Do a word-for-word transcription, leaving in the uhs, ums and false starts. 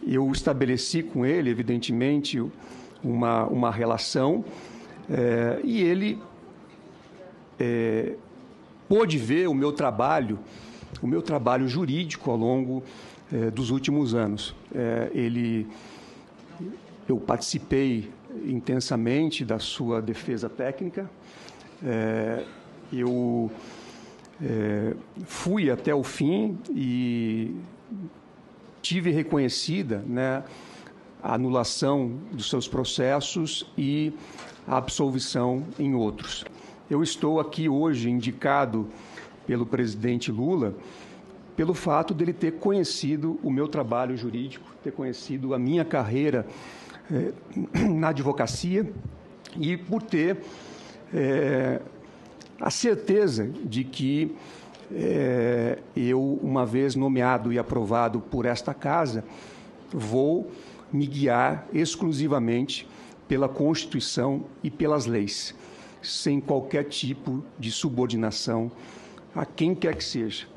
eu estabeleci com ele, evidentemente, uma, uma relação, é, e ele é, pôde ver o meu trabalho, o meu trabalho jurídico ao longo é, dos últimos anos. É, ele, eu participei intensamente da sua defesa técnica, é, eu é, fui até o fim e tive reconhecida, né, a anulação dos seus processos e a absolvição em outros. Eu estou aqui hoje indicado pelo presidente Lula pelo fato dele ter conhecido o meu trabalho jurídico, ter conhecido a minha carreira eh, na advocacia e por ter eh, a certeza de que eh, eu, uma vez nomeado e aprovado por esta Casa, vou me guiar exclusivamente pela Constituição e pelas leis, sem qualquer tipo de subordinação a quem quer que seja.